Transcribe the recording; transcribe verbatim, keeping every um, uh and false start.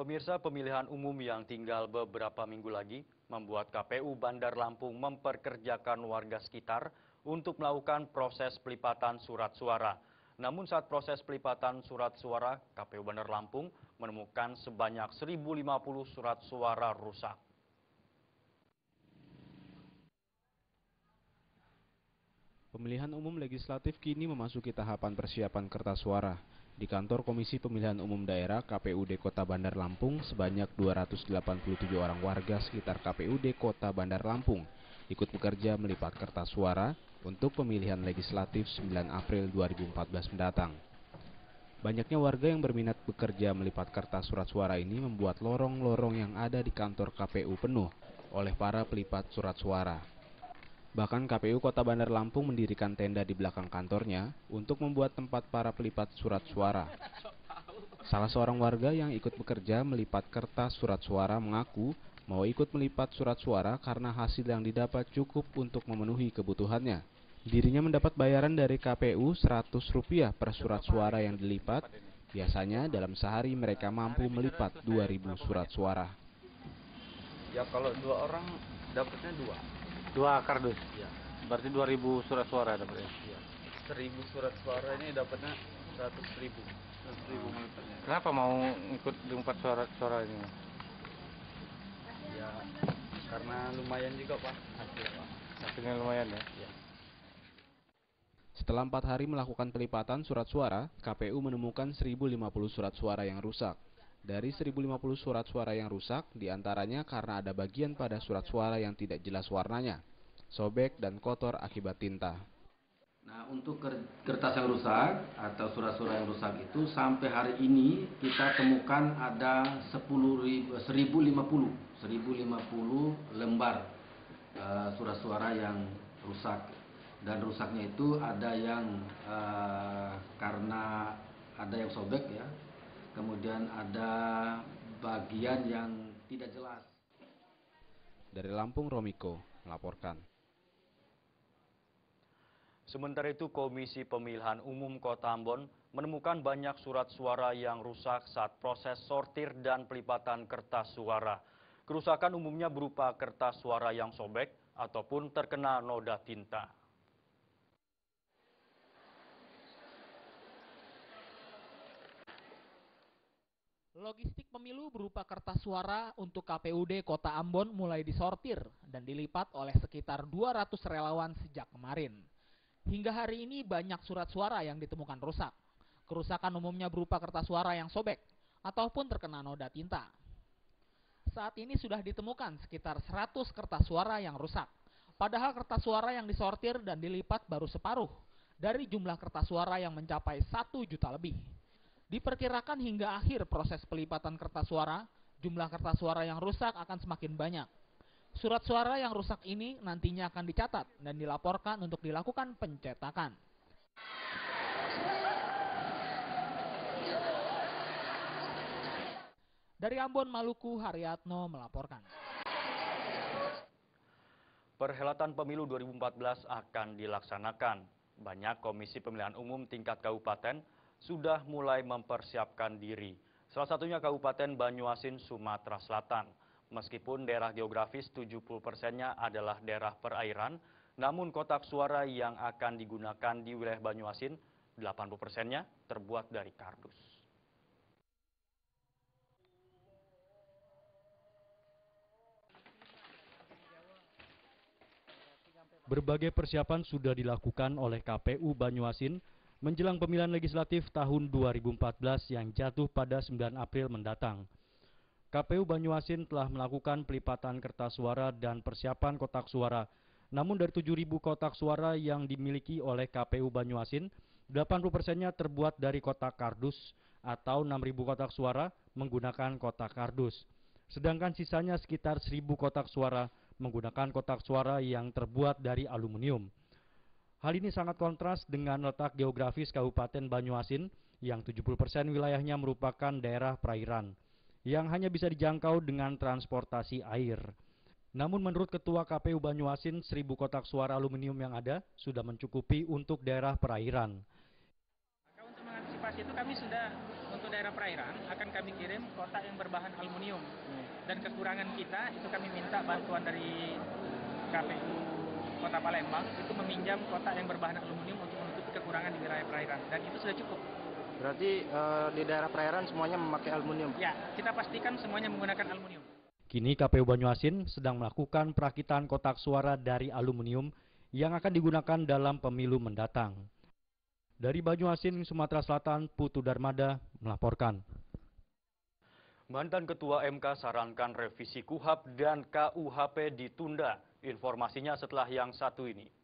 Pemirsa, pemilihan umum yang tinggal beberapa minggu lagi membuat K P U Bandar Lampung memperkerjakan warga sekitar untuk melakukan proses pelipatan surat suara. Namun saat proses pelipatan surat suara, K P U Bandar Lampung menemukan sebanyak seribu lima puluh surat suara rusak. Pemilihan umum legislatif kini memasuki tahapan persiapan kertas suara. Di kantor Komisi Pemilihan Umum Daerah K P U D Kota Bandar Lampung, sebanyak dua ratus delapan puluh tujuh orang warga sekitar K P U D Kota Bandar Lampung ikut bekerja melipat kertas suara untuk pemilihan legislatif sembilan April dua ribu empat belas mendatang. Banyaknya warga yang berminat bekerja melipat kertas surat suara ini membuat lorong-lorong yang ada di kantor K P U penuh oleh para pelipat surat suara. Bahkan K P U Kota Bandar Lampung mendirikan tenda di belakang kantornya untuk membuat tempat para pelipat surat suara. Salah seorang warga yang ikut bekerja melipat kertas surat suara mengaku mau ikut melipat surat suara karena hasil yang didapat cukup untuk memenuhi kebutuhannya. Dirinya mendapat bayaran dari K P U seratus rupiah per surat suara yang dilipat. Biasanya dalam sehari mereka mampu melipat dua ribu surat suara. Ya kalau dua orang dapatnya dua. Dua kardus? Ya. Berarti dua ribu surat suara dapatnya? Ya. seribu surat suara ini dapatnya seratus ribu. seratus ribu melipatnya. Kenapa mau ikut empat suara suara ini? Ya, karena lumayan juga Pak hasilnya Pak. Hasilnya lumayan ya? Ya. Setelah empat hari melakukan pelipatan surat suara, K P U menemukan seribu lima puluh surat suara yang rusak. Dari seribu lima puluh surat suara yang rusak, diantaranya karena ada bagian pada surat suara yang tidak jelas warnanya, sobek dan kotor akibat tinta. Nah, untuk kertas yang rusak atau surat suara yang rusak itu sampai hari ini kita temukan ada seribu lima puluh lembar uh, surat suara yang rusak. Dan rusaknya itu ada yang uh, karena ada yang sobek ya. Kemudian ada bagian yang tidak jelas. Dari Lampung, Romiko melaporkan. Sementara itu, Komisi Pemilihan Umum Kota Ambon menemukan banyak surat suara yang rusak saat proses sortir dan pelipatan kertas suara. Kerusakan umumnya berupa kertas suara yang sobek ataupun terkena noda tinta. Logistik pemilu berupa kertas suara untuk K P U D Kota Ambon mulai disortir dan dilipat oleh sekitar dua ratus relawan sejak kemarin. Hingga hari ini banyak surat suara yang ditemukan rusak. Kerusakan umumnya berupa kertas suara yang sobek ataupun terkena noda tinta. Saat ini sudah ditemukan sekitar seratus kertas suara yang rusak. Padahal kertas suara yang disortir dan dilipat baru separuh dari jumlah kertas suara yang mencapai satu juta lebih. Diperkirakan hingga akhir proses pelipatan kertas suara, jumlah kertas suara yang rusak akan semakin banyak. Surat suara yang rusak ini nantinya akan dicatat dan dilaporkan untuk dilakukan pencetakan. Dari Ambon, Maluku, Haryatno melaporkan. Perhelatan pemilu dua ribu empat belas akan dilaksanakan. Banyak komisi pemilihan umum tingkat kabupaten sudah mulai mempersiapkan diri. Salah satunya Kabupaten Banyuasin, Sumatera Selatan. Meskipun daerah geografis tujuh puluh persennya adalah daerah perairan, namun kotak suara yang akan digunakan di wilayah Banyuasin, delapan puluh persennya terbuat dari kardus. Berbagai persiapan sudah dilakukan oleh K P U Banyuasin menjelang pemilihan legislatif tahun dua ribu empat belas yang jatuh pada sembilan April mendatang. K P U Banyuasin telah melakukan pelipatan kertas suara dan persiapan kotak suara. Namun dari tujuh ribu kotak suara yang dimiliki oleh K P U Banyuasin, delapan puluh persennya terbuat dari kotak kardus atau enam ribu kotak suara menggunakan kotak kardus. Sedangkan sisanya sekitar seribu kotak suara menggunakan kotak suara yang terbuat dari aluminium. Hal ini sangat kontras dengan letak geografis Kabupaten Banyuasin yang tujuh puluh persen wilayahnya merupakan daerah perairan yang hanya bisa dijangkau dengan transportasi air. Namun menurut Ketua K P U Banyuasin, seribu kotak suara aluminium yang ada sudah mencukupi untuk daerah perairan. Untuk mengantisipasi itu kami sudah untuk untuk daerah perairan akan kami kirim kotak yang berbahan aluminium. Dan kekurangan kita itu kami minta bantuan dari K P U Kota Palembang itu meminjam kotak yang berbahan aluminium untuk menutupi kekurangan di wilayah perairan. Dan itu sudah cukup. Berarti uh, di daerah perairan semuanya memakai aluminium? Ya, kita pastikan semuanya menggunakan aluminium. Kini K P U Banyuasin sedang melakukan perakitan kotak suara dari aluminium yang akan digunakan dalam pemilu mendatang. Dari Banyuasin, Sumatera Selatan, Putu Darmada melaporkan. Mantan Ketua M K sarankan revisi K U H P dan K U H P ditunda. Informasinya setelah yang satu ini.